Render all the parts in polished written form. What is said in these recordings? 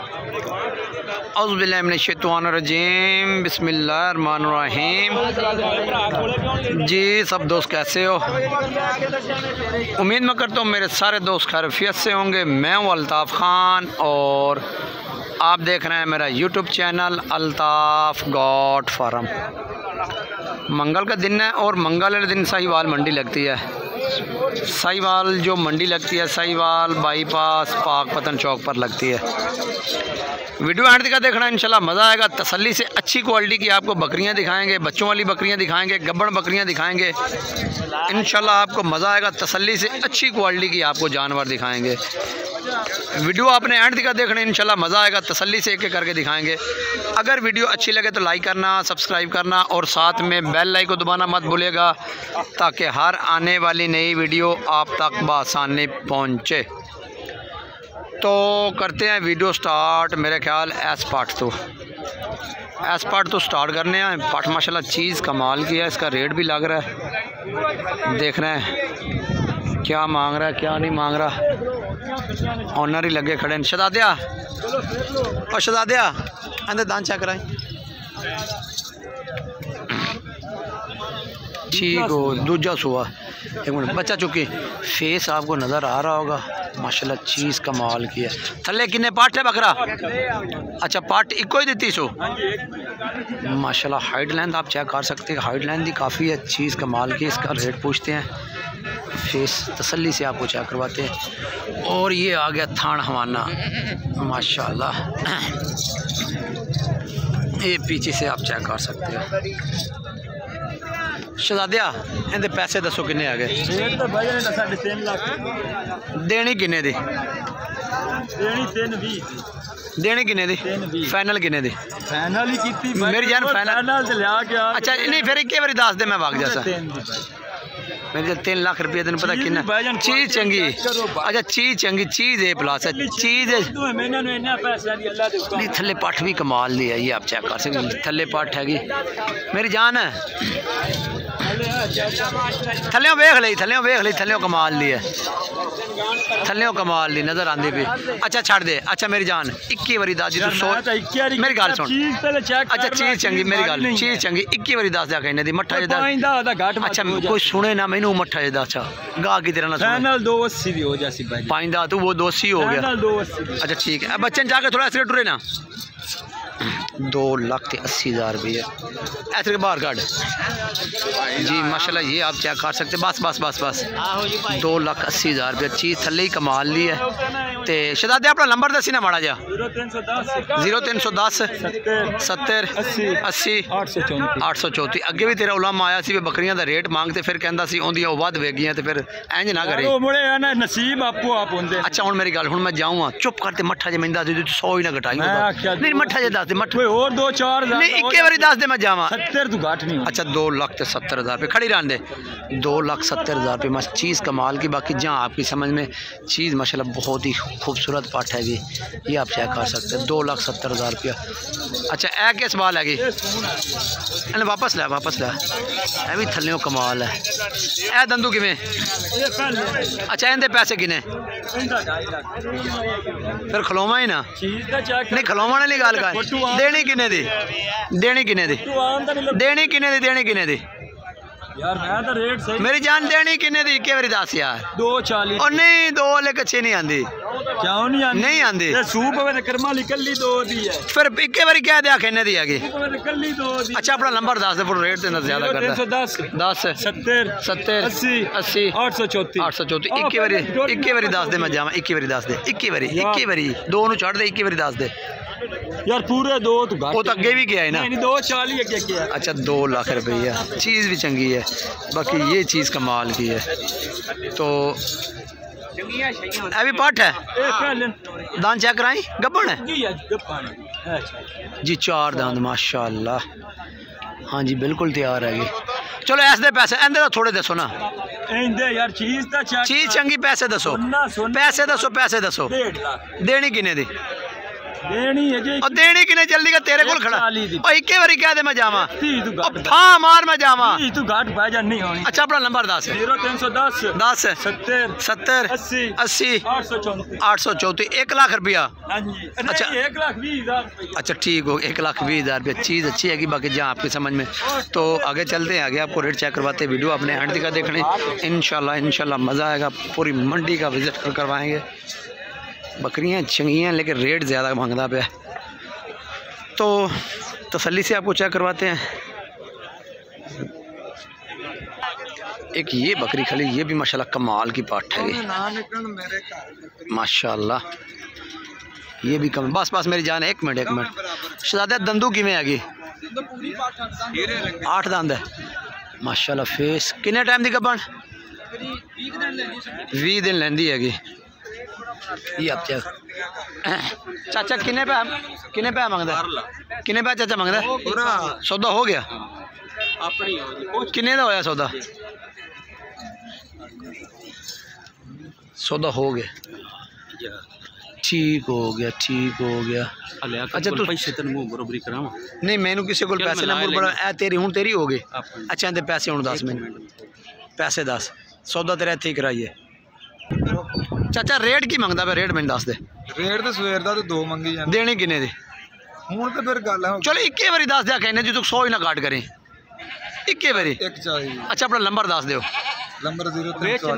औज़ुबिल्लाहि मिनश्शैतानिर्रजीम बिस्मिल्लाहिर्रहमानिर्रहीम। जी सब दोस्त कैसे हो? उम्मीद मैं करता हूँ मेरे सारे दोस्त खैरियत से होंगे। मैं हूँ अल्ताफ़ ख़ान और आप देख रहे हैं मेरा YouTube channel Altaf goat farm. मंगल का दिन है और मंगल वाले दिन साहिवाल मंडी लगती है। साहिवाल जो मंडी लगती है साहिवाल बाईपास पाक पतन चौक पर लगती है। वीडियो एंड तक देखना, इंशाल्लाह मज़ा आएगा। तसल्ली से अच्छी क्वालिटी की आपको बकरियां दिखाएंगे, बच्चों वाली बकरियां दिखाएंगे, गब्बड़ बकरियां दिखाएंगे। इंशाल्लाह आपको मज़ा आएगा। तसल्ली से अच्छी क्वालिटी की आपको जानवर दिखाएंगे। वीडियो आपने एंड तक देखना, इंशाल्लाह मज़ा आएगा। तसल्ली से एक एक करके दिखाएंगे। अगर वीडियो अच्छी लगे तो लाइक करना, सब्सक्राइब करना और साथ में बेल लाइक को दबाना मत भूलिएगा ताकि हर आने वाली नई वीडियो आप तक बआसानी पहुँचे। तो करते हैं वीडियो स्टार्ट। मेरे ख्याल एस पार्ट तो स्टार्ट करने हैं। पार्ट माशाल्लाह चीज़ कमाल की है। इसका रेट भी लग रहा है, देख रहे हैं क्या मांग रहा है क्या नहीं मांग रहा। ऑनर ही लगे खड़े हैं। शहजादिया और शहजादिया अंदर दान चेक कराएं। ठीक हो, दूजा सुआ। एक मिनट, बच्चा चुकी फेस आपको नज़र आ रहा होगा। माशाल्लाह चीज़ कमाल की है। थल्ले किन्ने पार्ट है बकरा? अच्छा पार्ट इको ही दी सो। माशाल्लाह हाइट लेंथ आप चेक कर सकते हैं। हाइट लेंथ भी काफ़ी है। चीज़ कमाल की। इसका रेट पूछते हैं, फेस तसल्ली से आपको चेक करवाते हैं। और ये आ गया थान हवाना माशाल्लाह। ये पीछे से आप चेक कर सकते हैं। शहजादिया इनके पैसे दसो किन्ने आ गए? देनी किन्ने दी? देनी किन्ने दी? फाइनल किन्ने दी? मेरी जान फाइनल। अच्छा नहीं फिर एक बारी दस दे मैं भाग जैसा। मेरे 3 लाख रुपये दिन पता कितना। चीज़ चंगी। अच्छा चीज़ चंगी, चीज़ ए प्लस है। चीज़ नहीं थल्ले पठ भी कमाल दी है। ये आप चेक कर सकते हैं। थल्ले पठ हैगी मेरी जान है। थल्लियों वेख ली, थल्लियों वेख ली, थल्लियों कमाल दी है। थल्लियों कमाल दी नज़र आती भी। अच्छा छड़ दे। अच्छा मेरी जान 21 बारी दस जी तू सो मेरी गल सुन। अच्छा चीज़ चंगी मेरी गल चीज़ चंगी 21 बारी दस दिया कहने दी मट्ठा जिदा। अच्छा कोई सुने ना मैनू मट्ठा जिदा। अच्छा गा की तेरा ना फाइनल 280 दी हो जासी भाई। पाइंदा तू वो 280 हो गया। अच्छा ठीक है। बच्चन जाके थोड़ा ऐसे टुरे ना। 2,80,000 रुपये ऐसे के बाहर काट जी माशाल्लाह। ये आप चेक कर सकते। बस 2,80,000 रुपये चीज़ थले ही कमाल ली है। तो शहजादे अपना नंबर दसी ना माड़ा जा। 0310 70 80 834। अगे भी तेरा उलामा आया सी बकरियां का रेट मांगते फिर कहता सी ओंदियां वध वेगियां तो फिर इंज ना करे नसीब आपको आप होंदे। अच्छा हुण मेरी गल हुण मैं जाऊँगा चुप करते मट्ठा जे मैं दस दे 100 ही ना घटाई नहीं मट्ठा जे दस दे मट्ठा और 2-4 नहीं एक बारी दस दे मैं जावा 70 तू घट नहीं। अच्छा 2,70,000 रुपये खड़ी रहने दे। 2,70,000 रुपये मस्त चीज़ कमाल की। बाकी जहाँ आपकी समझ में चीज़ माशाल्लाह बहुत ही खूबसूरत पाठ हैगी। ये आप चेक कर सकते हैं। 2,70,000 रुपया। अच्छा ए किस बाल हैगी? वापस ला ए भी थल्लियों कमाल है। ए दंदू किमें? अच्छा इनके पैसे किने? फिर खलोवा ही ना नहीं खलोवा वाली गल कर। देनी किने दी? देनी किने दी? देनी किने दी? देनी किने दी? यार मैं तो रेट सही मेरी जान देनी किने दी? के बारी दस यार। 240 और नहीं 2 वाले कच्चे नहीं आंदी। क्यों नहीं आंदी? नहीं आंदी सूप कर्मा निकली 2 दी है। फिर एक बारी क्या दिया किने दी हैगी? अच्छा अपना नंबर दस दे रेट देना ज्यादा करता है। 10 70 80 834 एक बारी दस दे मैं जावा। एक बारी दस दे। एक बारी 2 नु छड़ दे। एक बारी दस दे यार पूरे 2 तो वो तो अगे भी गया है ना। नहीं 240 अगे किया। अच्छा 2 लाख रुपया चीज़ भी चंगी है। बाकी ये चीज़ कमाल की है। तो अभी पाठ है दान चेक कराई गब्बन है जी 4 दांत माशाल्लाह। हाँ जी बिल्कुल तैयार है। चलो ऐसे पैसे एंदे तो थोड़े दसो ना यार। चीज़ चंगी पैसे दसो। पैसे दसो। देनी किन्ने दी? देनी है जी और देनी किने जल्दी का तेरे को खड़ा और इक्के बारी कह दे मैं जावा हां मार मैं जावा तू घाट भाईजान नहीं होनी। अच्छा अपना नंबर 10 0310 10 70 80 834 1 लाख रुपया। हां जी अच्छा 1,20,000। अच्छा ठीक हो 1,20,000 रुपये चीज़ अच्छी है कि बाकी जहाँ आपकी समझ में। तो आगे चलते हैं, आगे आपको रेट चेक करवाते वीडियो अपने एंड तक देखने इंशाल्लाह मज़ा आएगा। पूरी मंडी का विज़िट करवाएंगे। बकरियाँ चंगी हैं लेकिन रेट ज़्यादा मांगता पे, तो तसल्ली से आपको चेक करवाते हैं। एक ये बकरी खली, ये भी माशाल्लाह कमाल की पाठ है माशाल्लाह, ये भी कम। बस मेरी जान है, एक मिनट शहजादा दंदू किमें हैगी? 8 दंद है माशाल्लाह। फेस किन्ने टाइम दी गब्बन? 20 दिन लेंदी हैगी। ये आप चाचा किन्ने पे मंगदा? किन्ने पे चाचा मंगदा? सौदा हो गया? किन्ने दा होया सौदा? सौदा हो गया, ठीक हो गया। अच्छा तू बरोबरी करावा नहीं, मैनू किसी को पैसे ना मुड़ बड़ा तेरी हूँ तेरी हो गए। अच्छा इंदे पैसे हूँ 10 मिनट पैसे 10 सौदा तेरा इत्थे ही कराइए। चाचा रेट की मंगदा पे? रेट मैंने दस दे। रेट तो सवेर दा तो 2 मंगी जाने, देनी किन्ने दी? हुण तो फिर गल है। चलो इक्के बारी दस दिया कहने जी, तू 100 ही ना काट करें इक्के बारी। अच्छा अपना नंबर दस दो। नंबर 0300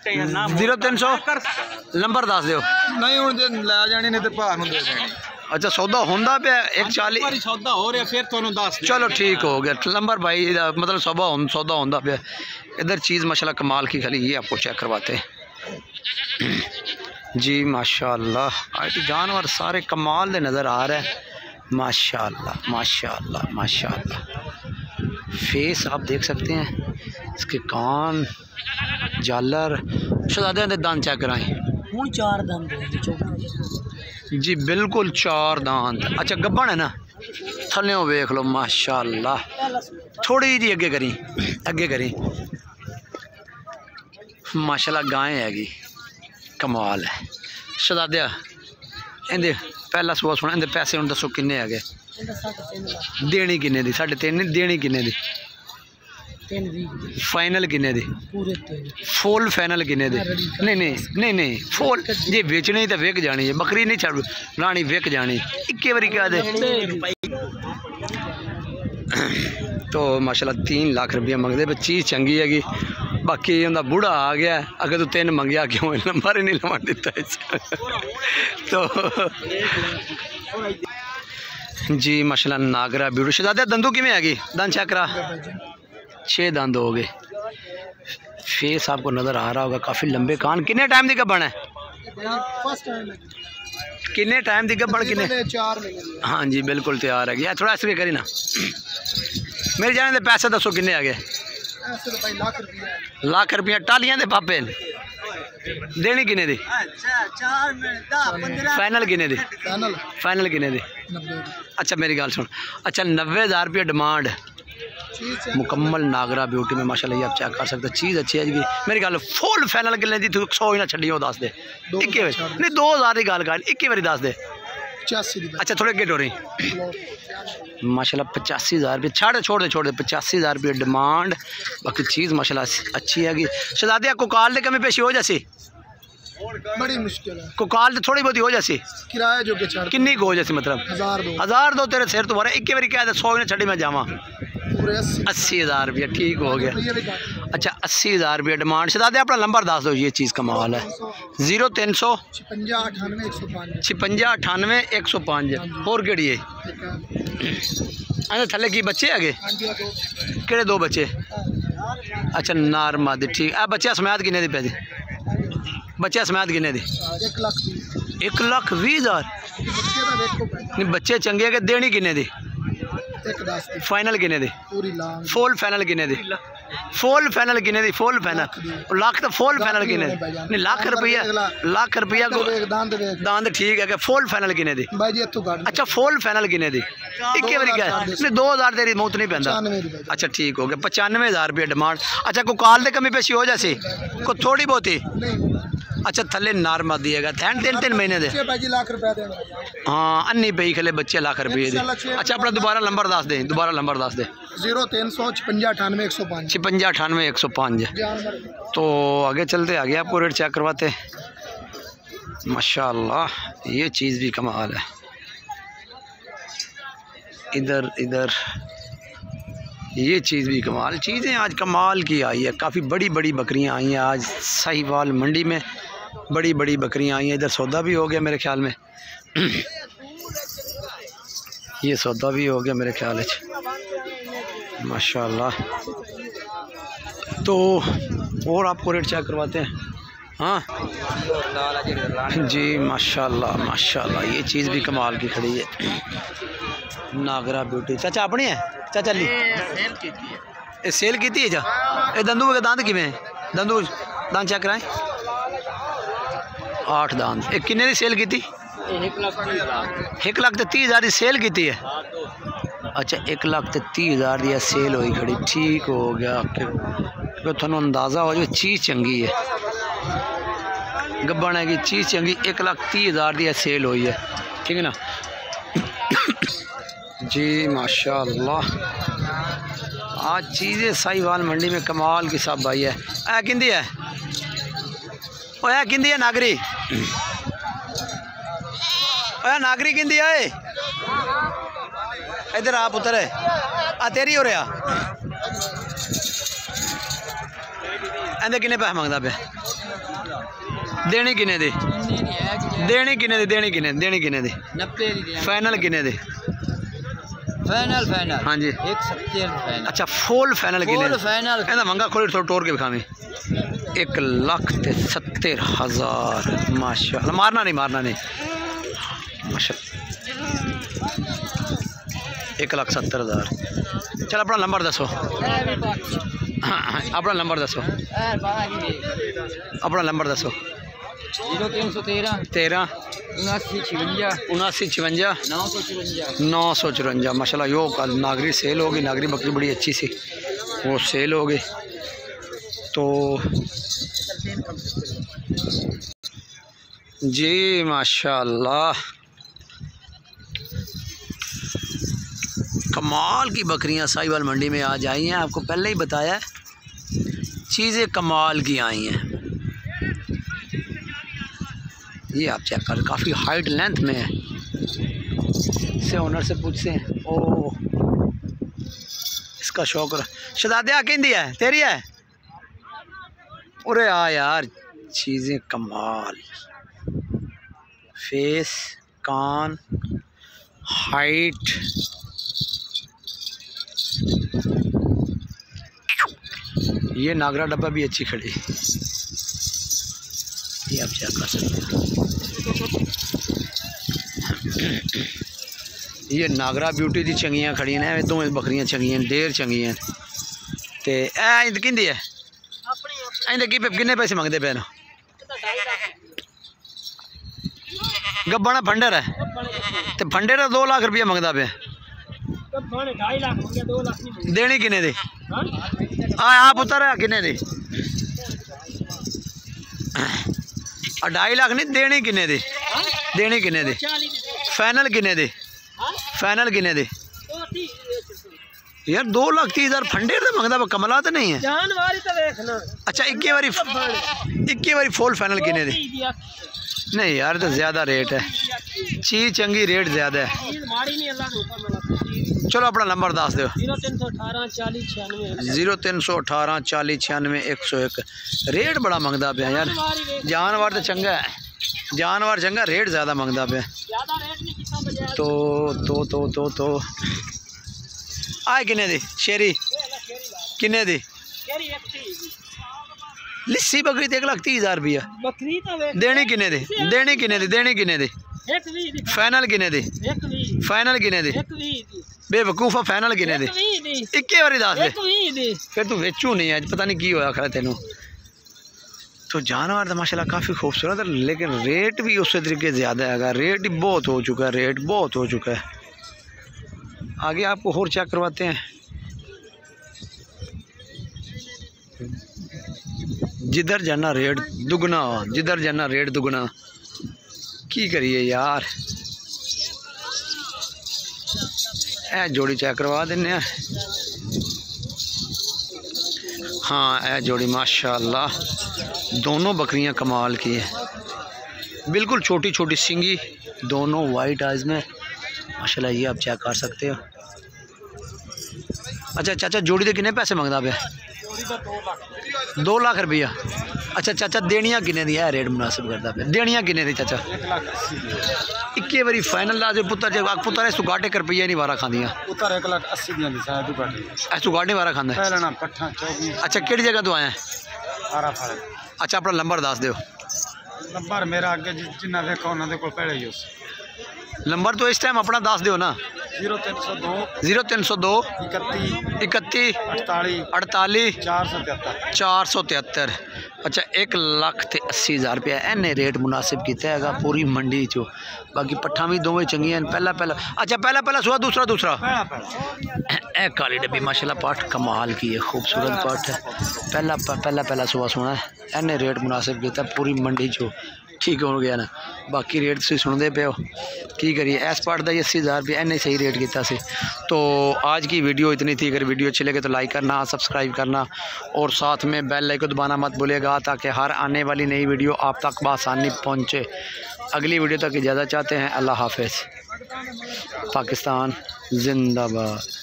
नंबर दस दो। नहीं हुण जे लै जानी नहीं तो भार नूं दे देनी। अच्छा सौदा होंदा पे 140 सौदा हो रहा फिर तुहानूं दस। चलो ठीक हो गया नंबर भाई, मतलब सौदा होंदा पे। इधर चीज़ माशाल्लाह कमाल की खली, ये आपको चेक करवाते हैं जी माशाल्लाह। आज जानवर सारे कमाल दे नज़र आ रहे हैं माशाल्लाह। फेस आप देख सकते हैं, इसके कान जालर। शहजादे दे दांत चेक कराएं। 4 दांत जी बिल्कुल 4 दांत। अच्छा गब्बन है ना? थल्ले वेख लो माशाल्लाह। थोड़ी जी अगे करी माशाल्लाह। गाय हैगी कमाल है। शहजादिया इंदे पहला सुबह सुना, इंदे पैसे हूँ दसो किन्ने है? देनी किन्ने दी? 3.5 देनी किन्ने दी? फाइनल किन्ने दी? फुल फाइनल किन्ने दी? नहीं फुल जे बेचनी तो विक जानी है, बकरी नहीं छड़ लानी, विक जानी इक्के बारी क्या दे। तो माशाल्लाह 3 लाख रुपया मंगते पे, चीज़ चंगी हैगी। बाकी उनका बूढ़ा आ गया, अगर तू 3 मंगया क्यों नंबर ही नहीं लवा दिता तो जी माशाल्लाह नागरा ब्यूटी। शहजादा दंदू किमें हैगी? दंद चेक करा। 6 दंद हो गए। फेस आपको नज़र आ रहा होगा, काफ़ी लंबे कान। किन्ने टाइम की गब्बन है? किन्ने टाइम की गब्बन? किन्ने? 4 महीने। हाँ जी बिल्कुल तैयार है। यार थोड़ा ऐसे करी ना। मेरे जाने दे पैसे दसो किन्ने आ गए? लाख रुपया टालियां दे पापे देनी किन्ने दी? फाइनल किन्ने दी? फाइनल किन्ने दी? अच्छा मेरी गल सुन। अच्छा 90,000 रुपया डिमांड मुकम्मल नागरा ब्यूटी में माशाल्लाह, ये आप चेक कर सकते हैं। चीज़ अच्छी है जी। मेरी गल फुल फाइनल किन्ने दी? तू 100 ही ना छड्डी, दस दे इक्के बारी। नहीं 2,000 की गल कर, इक्के बारी दस दे। 85। अच्छा थोड़े अगे डोरी माशाल्लाह 85,000 रुपये छोड़ दे 85,000 रुपये डिमांड। बाकी चीज़ माशाल्लाह अच्छी हैगी। शहजादे कोकाल कमी पेशी हो जैसी? बड़ी मुश्किल है। कोकाल थोड़ी बहुत हो जैसी? किराया जो के छड़ किन्नी को हो जैसी? मतलब 1000 दो तेरे सिर तुम्हारे इक्के बारी क्या 100 ने छड़ी मैं जावा। 80,000 रुपया ठीक हो गया। अच्छा 80,000 रुपया डिमांड। शहजादे अपना नंबर दस दो, ये चीज़ कमाल है। 0300 56 98 105 और केड़ी है? थले की बच्चे है? केड़े 2 बच्चे? अच्छा नारमद ठीक है। बच्चे समेत किन्ने दी पैसे? बच्चे समेत किन्ने दी? 1,20,000। नहीं बच्चे चंगे के देनी किन्ने दी? फाइनल किन्ने दी? फुल फाइनल किन्ने दी? फुल फाइनल किन्ने दी? फुल फाइनल लाख तो फुल फाइनल किन्ने दी? नहीं लाख रुपया को दांद ठीक है। फुल फाइनल किन्ने दी? अच्छा फुल फाइनल किन्ने दी? इक्के बारी क्या? नहीं 2,000 तेरी मौत नहीं पैंदा। अच्छा ठीक हो गया। 95,000 रुपया डिमांड। अच्छा को काल दे कमी पेशी हो जैसी को थोड़ी बहुत ही अच्छा थले नार्मा दिएगा 3 महीने दे। लाख रुपए दे। हाँ अन्नी पई खले बच्चे लाख रुपये दे। अच्छा अपना दोबारा नंबर दस दे, दोबारा नंबर दस दे। 0356 58 105। तो आगे चलते, आगे आपको रेट चेक करवाते। माशाल्लाह ये चीज़ भी कमाल है। इधर इधर ये चीज़ भी कमाल, चीज़ें आज कमाल की आई है। काफ़ी बड़ी बड़ी बकरियां आई हैं आज साहिवाल मंडी में, बड़ी बड़ी बकरियां आई हैं। इधर सौदा भी हो गया मेरे ख्याल में ये सौदा भी हो गया मेरे ख्याल में माशाल्लाह। तो और आपको रेट चेक करवाते हैं। हाँ जी माशाल्लाह माशाल्लाह ये चीज़ भी कमाल की खड़ी है। नागरा ब्यूटी चाचा अपनी है चाचा ली सेल की थी। जा ये दंदू के दांत किमें दंदू दांत चेक कराएं। 8 दांत। एक किन्ने की सेल की थी? 1,30,000 की सेल की थी है। अच्छा 1,30,000 की सेल हुई खड़ी, ठीक हो गया। क्योंकि थोड़ा अंदाज़ा हो जो चीज़ चंगी है, गब्बन है कि चीज़ चंगी। 1,30,000 की सेल हुई है, ठीक है ना जी माशाल्लाह। आज चीज़ें साहिवाल मंडी में कमाल की सब आई है। ऐ किंदी है ओ ऐ किंदी है नागरी, ओ नागरी किंदी है? इधर आप उतर है आ तेरी हो रहा। एंदे किन्ने पैसे मंगदा पे? देनी किन्ने दे? देनी किन्ने दे? देनी किन्ने? देनी किन्ने दे? 90 दी। फाइनल किन्ने दे? फाइनल फाइनल हाँ जी 170 फाइनल। अच्छा फुल फाइनल किन्ने? फुल फाइनल एंदा मंगा खोल थोड़ा टोर के दिखावे। 1,70,000 माशाल्लाह। मारना नहीं मारना नहीं माशाल्लाह। 1,70,000। चल अपना नंबर दसो। अपना नंबर दसो। अपना नंबर दसो। 0313 13 79 56 954 माशाल्लाह। यो कल नागरी सेल होगी, नागरी बकरी बड़ी अच्छी सी वो सेल हो गई। तो जी माशाल्लाह कमाल की बकरियां साहिवाल मंडी में आज आई हैं। आपको पहले ही बताया चीज़ें कमाल की आई हैं। ये आप चेक कर, काफ़ी हाइट लेंथ में है। से ओनर से पूछते हैं। ओ इसका शौक शहजादे आकेंदी है तेरी है? अरे यार चीज़ें कमाल, फेस कान हाइट ये नागरा डब्बा भी अच्छी खड़ी, ये आप चेक कर सकते हैं। ये नागरा ब्यूटी दी चंगियां खड़ी ने, दो बकरियां चंगियां ढेर चंगियां। ते इंद किंदी है? इंदे की किन्ने पैसे मंगते पे ना? गब्बा फंडर है ते फंडे का 2 लाख रुपया मंगता पे। देनी किन्ने दे? आप उतर है किन्ने दे? 2.5 लाख नहीं, देनी किन्ने दे? देनी किन्ने दे? फाइनल किन्ने दे? फाइनल किन्ने दे? यार 2,30,000 फंडे तो मंगता पे, कमला तो नहीं है। अच्छा 21 बारी फुल फाइनल किन्ने दे? नहीं यार तो ज़्यादा रेट है, चीज़ चंगी रेट ज़्यादा है। चलो अपना नंबर दस दो। 0318 40 96 101। रेट बड़ा मंगता पे यार, जानवर तो चंगा है, जानवर चंगा, रेट ज़्यादा मंगता पे। तो आए किन्ने दी शेरी? किन्ने दी? लिस्सी बकरी 1,30,000 रुपया। देनी किन्ने दे? देनी किन्ने दे? देनी किन्ने दे? फाइनल किन्ने दे? फाइनल किन्ने दे? बेवकूफा फाइनल किन्ने दे? 21 बारी दस दे। फिर तू बेचू नहीं अज, पता नहीं की होया खरा तेनों। तो जानवर तो माशाल्लाह काफ़ी खूबसूरत है, लेकिन रेट भी उस तरीके ज़्यादा है। रेट ही बहुत हो चुका है, रेट बहुत हो चुका है। आगे आपको और चेक करवाते हैं। जिधर जाना रेट दुगना, जिधर जाना रेट दुगना। की करिए यार, ए जोड़ी चेक करवा देने। हाँ ए जोड़ी माशाल्लाह, दोनों बकरियां कमाल की है, बिल्कुल छोटी छोटी सिंगी, दोनों वाइट आइज में माशाल्लाह। ये आप चेक कर सकते हो। अच्छा चाचा जोड़ी के कितने पैसे मंगता पे? 2 लाख रुपया। अच्छा चाचा देनियाँ किन्ने दी है? रेट मुनासिब करता पे। देनियाँ किन्ने दी चाचा? 1 बारी फाइनल ला दे पुत्र। जब पुत्र इस गाटे कर रुपया नहीं बारह खादियाँ पुत्र 1,80,000 दी ऐसू गाटे बारह खांदा। अच्छा केड़ी जगह तो आया है? अच्छा अपना नंबर दस दो। नंबर मेरा अगे जिन्ना देखो उन्होंने को पहले ही उस नंबर तो इस टाइम अपना दस दो ना। 0302 31 48 473। अच्छा 1,80,000 रुपया इन्हें रेट मुनासिब किया है पूरी मंडी चो। बाकी पट्ठा भी दोवें चंगियां। पहला अच्छा पहला सुहा, दूसरा ए काली डब्बी माशाल्लाह पाठ कमाल की है, खूबसूरत पाठ है। पहला सुहा सोना है, इन्हें रेट मुनासिब किया पूरी मंडी चो। ठीक हो गया ना। बाकी रेट तुम सुनते पे हो, की करिए। इस पार्ट का 80,000 रुपया इन्हें सही रेट किया से। तो आज की वीडियो इतनी थी। अगर वीडियो अच्छी लगे तो लाइक करना, सब्सक्राइब करना और साथ में बेल आइकन दबाना मत भूलिएगा, ताकि हर आने वाली नई वीडियो आप तक बआसानी पहुँचे। अगली वीडियो तक इजाज़त चाहते हैं। अल्लाह हाफिज़। पाकिस्तान जिंदाबाद।